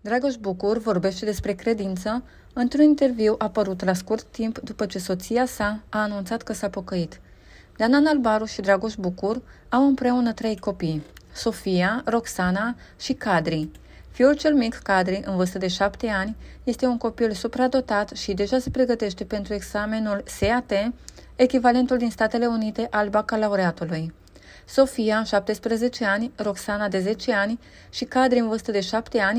Dragoș Bucur vorbește despre credință într-un interviu apărut la scurt timp după ce soția sa a anunțat că s-a pocăit. Dana Nalbaru și Dragoș Bucur au împreună 3 copii, Sofia, Roxana și Cadri. Fiul cel mic, Cadri, în vârstă de 7 ani, este un copil supradotat și deja se pregătește pentru examenul SAT, echivalentul din Statele Unite al bacalaureatului. Sofia, 17 ani, Roxana de 10 ani și Cadri în vârstă de 7 ani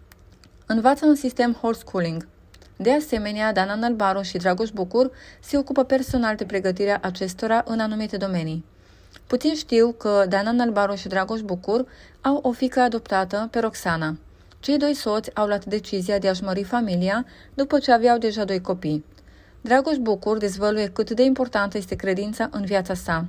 învață în sistem homeschooling. De asemenea, Dana Nalbaru și Dragoș Bucur se ocupă personal de pregătirea acestora în anumite domenii. Puțin știu că Dana Nalbaru și Dragoș Bucur au o fiică adoptată pe Roxana. Cei 2 soți au luat decizia de a-și mări familia după ce aveau deja 2 copii. Dragoș Bucur dezvăluie cât de importantă este credința în viața sa.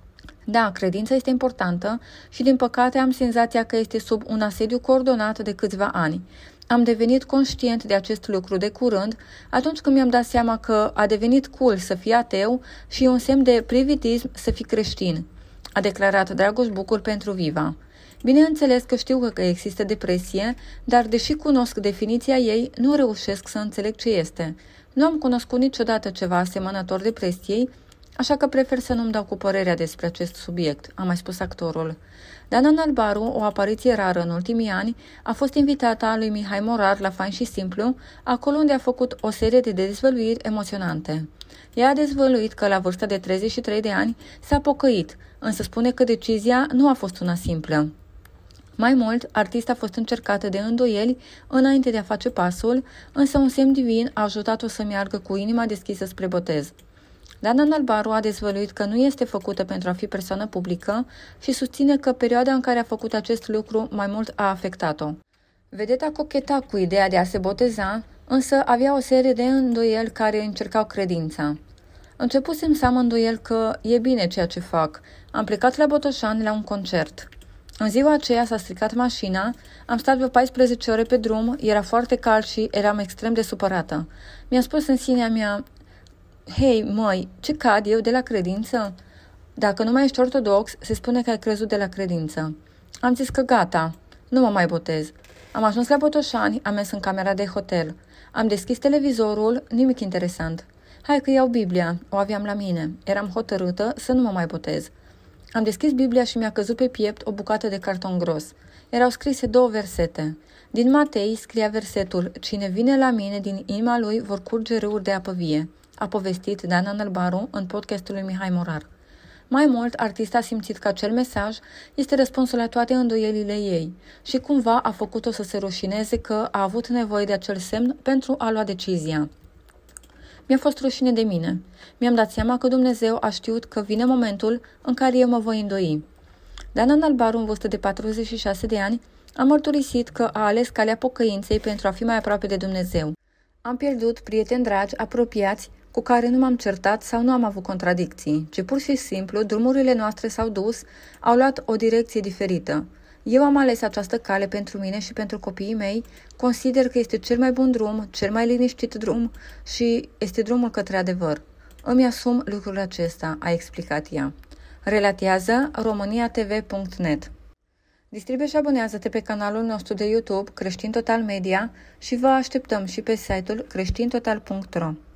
Da, credința este importantă și din păcate am senzația că este sub un asediu coordonat de câțiva ani. Am devenit conștient de acest lucru de curând, atunci când mi-am dat seama că a devenit cool să fii ateu și un semn de privitism să fii creștin, a declarat Dragoș Bucur pentru Viva. Bineînțeles că știu că există depresie, dar deși cunosc definiția ei, nu reușesc să înțeleg ce este. Nu am cunoscut niciodată ceva asemănător depresiei, așa că prefer să nu-mi dau cu părerea despre acest subiect, a mai spus actorul. Dana Nalbaru, o apariție rară în ultimii ani, a fost invitată a lui Mihai Morar la Fain și Simplu, acolo unde a făcut o serie de dezvăluiri emoționante. Ea a dezvăluit că la vârsta de 33 de ani s-a pocăit, însă spune că decizia nu a fost una simplă. Mai mult, artista a fost încercată de îndoieli înainte de a face pasul, însă un semn divin a ajutat-o să meargă cu inima deschisă spre botez. Dana Nalbaru a dezvăluit că nu este făcută pentru a fi persoană publică și susține că perioada în care a făcut acest lucru mai mult a afectat-o. Vedeta cocheta cu ideea de a se boteza, însă avea o serie de îndoieli care încercau credința. Începusem să am îndoieli că e bine ceea ce fac. Am plecat la Botoșani la un concert. În ziua aceea s-a stricat mașina, am stat pe 14 ore pe drum, era foarte cald și eram extrem de supărată. Mi-am spus în sinea mea: hei, măi, ce cad eu de la credință? Dacă nu mai ești ortodox, se spune că ai crezut de la credință. Am zis că gata, nu mă mai botez. Am ajuns la Botoșani, am mers în camera de hotel. Am deschis televizorul, nimic interesant. Hai că iau Biblia, o aveam la mine. Eram hotărâtă să nu mă mai botez. Am deschis Biblia și mi-a căzut pe piept o bucată de carton gros. Erau scrise 2 versete. Din Matei scria versetul: cine vine la mine, din inima lui vor curge râuri de apă vie, a povestit Dana Nalbaru în podcastul lui Mihai Morar. Mai mult, artista a simțit că acel mesaj este răspunsul la toate îndoielile ei și cumva a făcut-o să se rușineze că a avut nevoie de acel semn pentru a lua decizia. Mi-a fost rușine de mine. Mi-am dat seama că Dumnezeu a știut că vine momentul în care eu mă voi îndoi. Dana Nalbaru, în vârstă de 46 de ani, a mărturisit că a ales calea pocăinței pentru a fi mai aproape de Dumnezeu. Am pierdut prieteni dragi, apropiați, cu care nu m-am certat sau nu am avut contradicții, ci pur și simplu drumurile noastre s-au dus, au luat o direcție diferită. Eu am ales această cale pentru mine și pentru copiii mei, consider că este cel mai bun drum, cel mai liniștit drum și este drumul către adevăr. Îmi asum lucrul acesta, a explicat ea. Relatează romaniatv.net. Distribuie și abonează-te pe canalul nostru de YouTube Creștin Total Media și vă așteptăm și pe site-ul creștintotal.ro.